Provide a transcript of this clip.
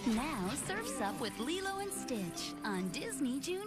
Now surf's up with Lilo and Stitch on Disney Junior.